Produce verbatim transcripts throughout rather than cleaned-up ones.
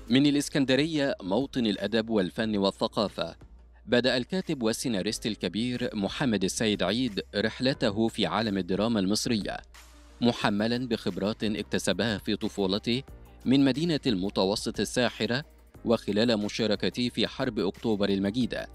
من الإسكندرية موطن الأدب والفن والثقافة، بدأ الكاتب والسيناريست الكبير محمد السيد عيد رحلته في عالم الدراما المصرية، محملا بخبرات اكتسبها في طفولته من مدينة المتوسط الساحرة وخلال مشاركته في حرب أكتوبر المجيدة.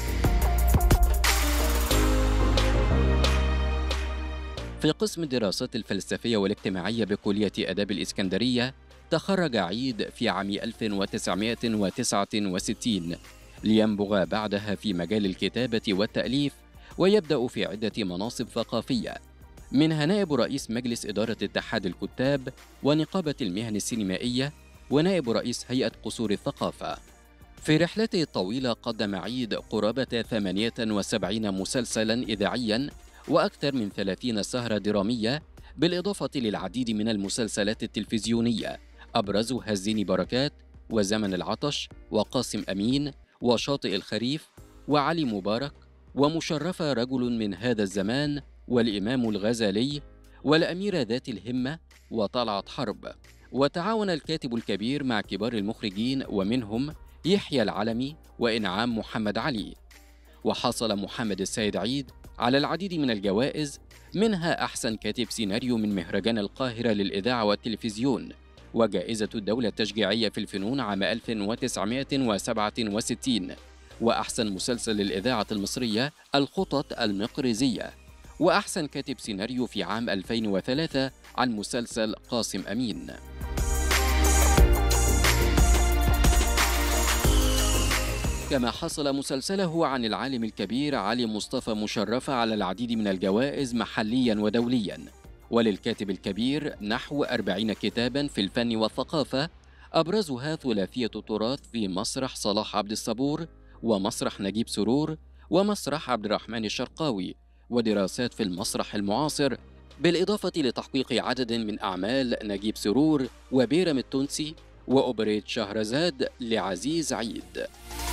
في قسم الدراسات الفلسفية والاجتماعية بكلية آداب الإسكندرية، تخرج عيد في عام ألف وتسعمائة وتسعة وستين لينبغ بعدها في مجال الكتابة والتأليف، ويبدأ في عدة مناصب ثقافية، منها نائب رئيس مجلس إدارة اتحاد الكتاب ونقابة المهن السينمائية ونائب رئيس هيئة قصور الثقافة. في رحلته الطويلة قدم عيد قرابة ثمانية وسبعين مسلسلاً إذاعياً وأكثر من ثلاثين سهرة درامية، بالإضافة للعديد من المسلسلات التلفزيونية، أبرزها الزيني بركات وزمن العطش وقاسم أمين وشاطئ الخريف وعلي مبارك ومشرفة رجل من هذا الزمان والإمام الغزالي والأميرة ذات الهمة وطلعت حرب. وتعاون الكاتب الكبير مع كبار المخرجين ومنهم يحيى العلمي وإنعام محمد علي. وحصل محمد السيد عيد على العديد من الجوائز، منها أحسن كاتب سيناريو من مهرجان القاهرة للإذاعة والتلفزيون، وجائزة الدولة التشجيعية في الفنون عام ألف وتسعمائة وسبعة وستين، وأحسن مسلسل للإذاعة المصرية الخطط المقرزية، وأحسن كاتب سيناريو في عام ألفين وثلاثة عن مسلسل قاسم أمين. كما حصل مسلسله عن العالم الكبير علي مصطفى مشرفة على العديد من الجوائز محلياً ودولياً. وللكاتب الكبير نحو أربعين كتاباً في الفن والثقافة، أبرزها ثلاثية تراث في مسرح صلاح عبد الصبور ومسرح نجيب سرور ومسرح عبد الرحمن الشرقاوي، ودراسات في المسرح المعاصر، بالإضافة لتحقيق عدد من أعمال نجيب سرور وبيرم التونسي وأوبريت شهرزاد لعزيز عيد.